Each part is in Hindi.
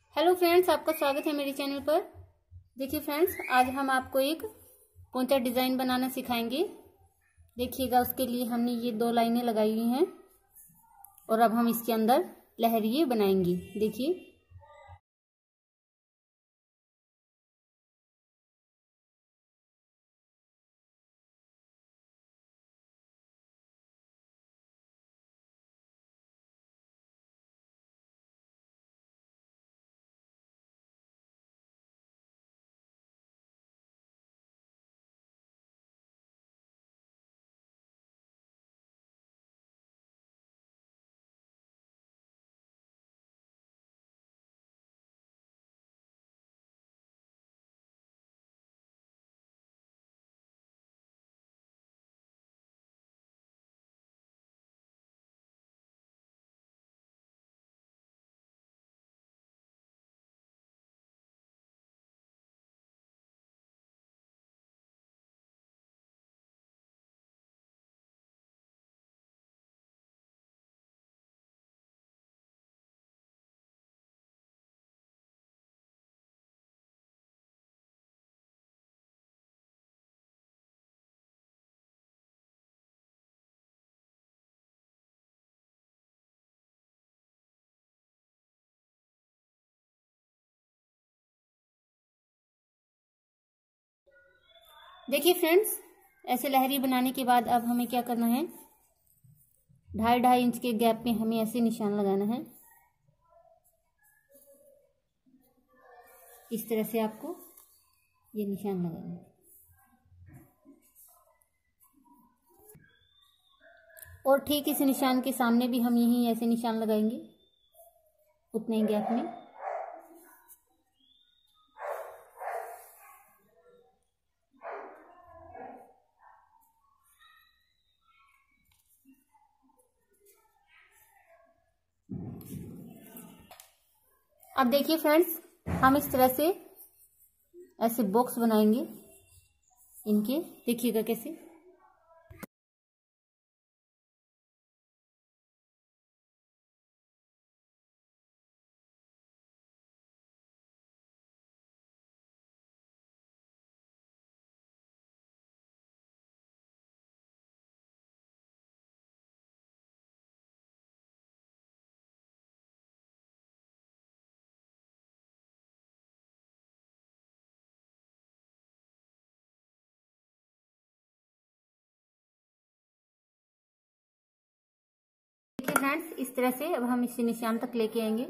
हेलो फ्रेंड्स, आपका स्वागत है मेरे चैनल पर। देखिए फ्रेंड्स, आज हम आपको एक पोंचा डिज़ाइन बनाना सिखाएंगे। देखिएगा, उसके लिए हमने ये 2 लाइनें लगाई हुई हैं और अब हम इसके अंदर लहरिये बनाएंगे। देखिए, देखिए फ्रेंड्स, ऐसे लहरी बनाने के बाद अब हमें क्या करना है, 2.5 इंच के गैप में हमें ऐसे निशान लगाना है। इस तरह से आपको ये निशान लगाना है और ठीक इस निशान के सामने भी हम यहीं ऐसे निशान लगाएंगे, उतने ही गैप में। अब देखिए फ्रेंड्स, हम इस तरह से ऐसे बॉक्स बनाएंगे इनके। देखिएगा कैसे। देखिए फ्रेंड्स, इस तरह से अब हम इसे निशान तक लेके आएंगे।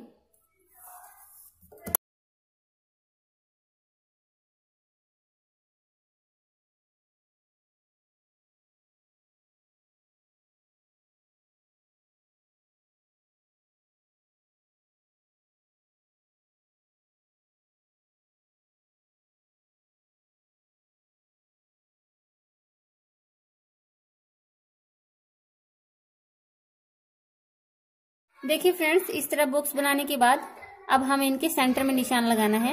देखिए फ्रेंड्स, इस तरह बॉक्स बनाने के बाद अब हमें इनके सेंटर में निशान लगाना है।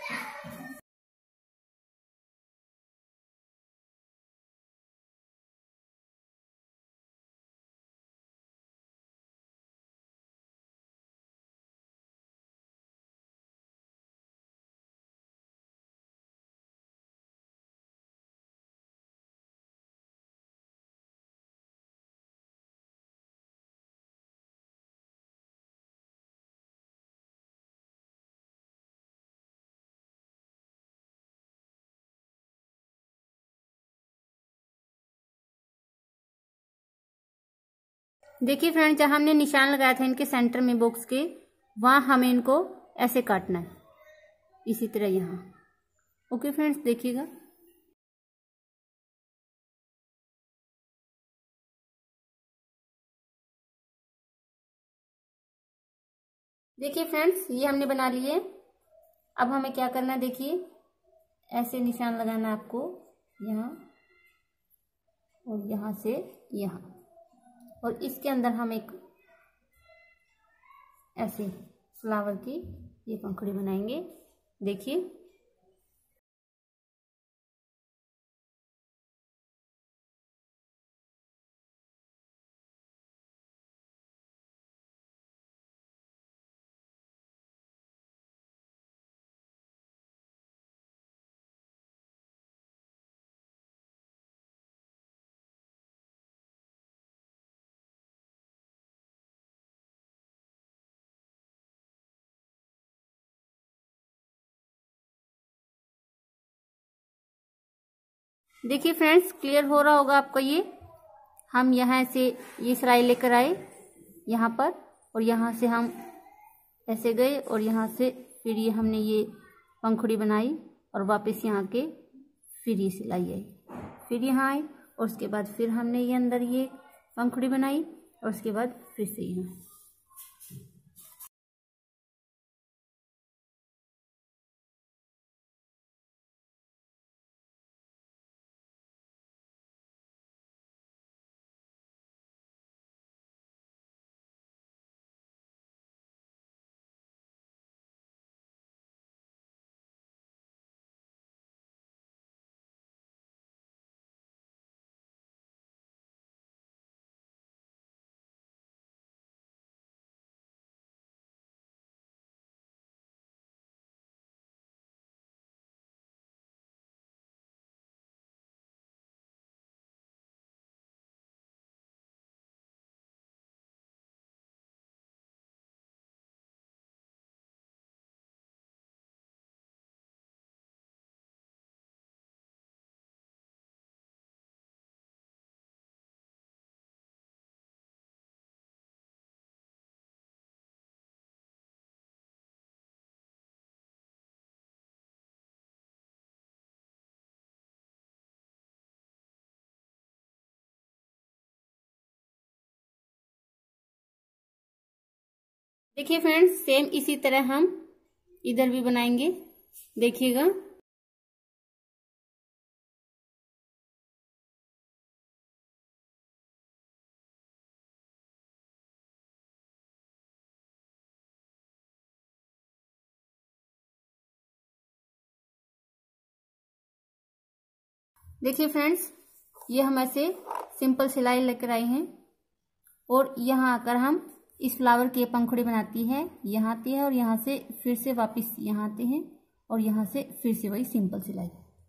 देखिए फ्रेंड्स, जहां हमने निशान लगाया था इनके सेंटर में बॉक्स के, वहां हमें इनको ऐसे काटना है, इसी तरह यहाँ। ओके फ्रेंड्स, देखिएगा। देखिए फ्रेंड्स, ये हमने बना लिए। अब हमें क्या करना है, देखिए ऐसे निशान लगाना है आपको, यहाँ और यहाँ से यहाँ, और इसके अंदर हम एक ऐसे फ्लावर की ये पंखुड़ी बनाएंगे। देखिए, देखिए फ्रेंड्स, क्लियर हो रहा होगा आपको। ये हम यहाँ से ये सिलाई लेकर आए यहाँ पर, और यहाँ से हम ऐसे गए और यहाँ से फिर ये हमने ये पंखुड़ी बनाई और वापस यहाँ के फिर ये सिलाई आई, फिर यहाँ आए और उसके बाद फिर हमने ये अंदर ये पंखुड़ी बनाई और उसके बाद फिर से यहाँ। देखिए फ्रेंड्स, सेम इसी तरह हम इधर भी बनाएंगे, देखिएगा। देखिए फ्रेंड्स, ये हम ऐसे सिंपल सिलाई लेकर आए हैं और यहाँ आकर हम इस फ्लावर की पंखुड़ी बनाती है, यहाँ आती है और यहाँ से फिर से वापस यहाँ आते हैं और यहाँ से फिर से वही सिंपल सिलाई।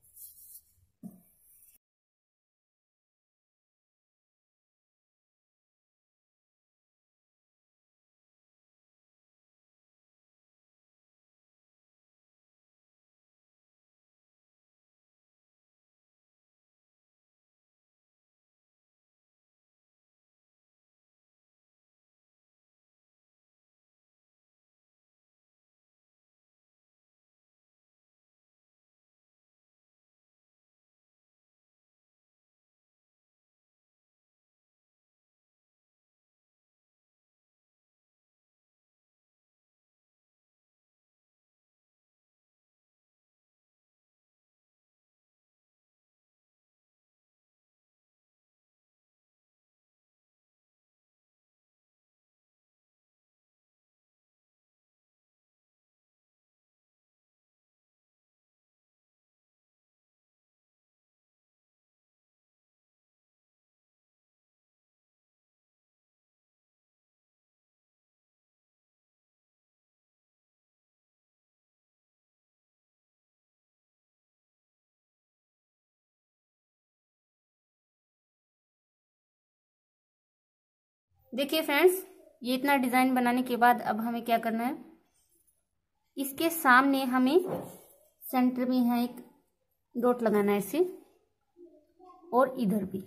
देखिए फ्रेंड्स, ये इतना डिजाइन बनाने के बाद अब हमें क्या करना है, इसके सामने हमें सेंटर में यहाँ एक डॉट लगाना है ऐसे, और इधर भी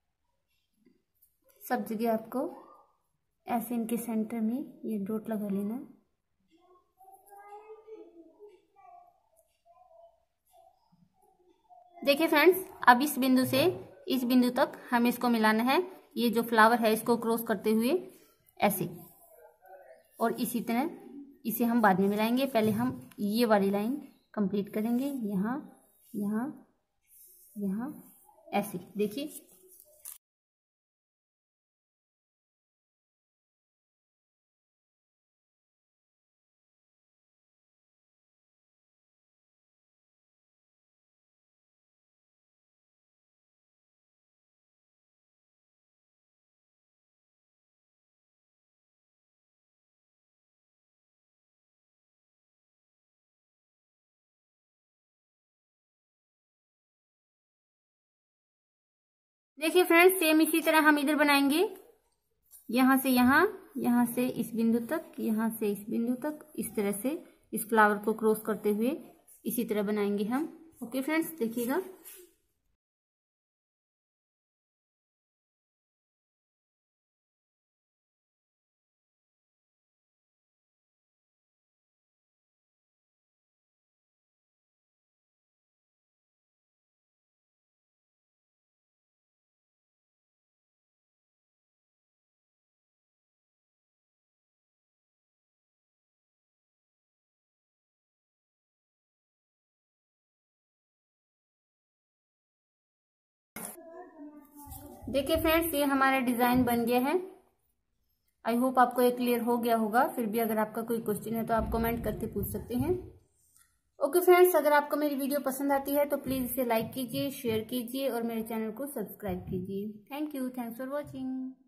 सब जगह आपको ऐसे इनके सेंटर में ये डॉट लगा लेना है। देखिए फ्रेंड्स, अब इस बिंदु से इस बिंदु तक हमें इसको मिलाना है, ये जो फ्लावर है इसको क्रॉस करते हुए ऐसे, और इसी तरह इसे हम बाद में मिलाएंगे। पहले हम ये वाली लाइन कंप्लीट करेंगे, यहाँ यहाँ यहाँ ऐसे। देखिए देखिए फ्रेंड्स, सेम इसी तरह हम इधर बनाएंगे, यहाँ से यहाँ, यहाँ से इस बिंदु तक, यहाँ से इस बिंदु तक, इस तरह से इस फ्लावर को क्रॉस करते हुए इसी तरह बनाएंगे हम। ओके फ्रेंड्स, देखिएगा। देखिए फ्रेंड्स, ये हमारा डिजाइन बन गया है। आई होप आपको ये क्लियर हो गया होगा। फिर भी अगर आपका कोई क्वेश्चन है तो आप कमेंट करके पूछ सकते हैं। ओके फ्रेंड्स, अगर आपको मेरी वीडियो पसंद आती है तो प्लीज इसे लाइक कीजिए, शेयर कीजिए और मेरे चैनल को सब्सक्राइब कीजिए। Thank you, thanks for watching.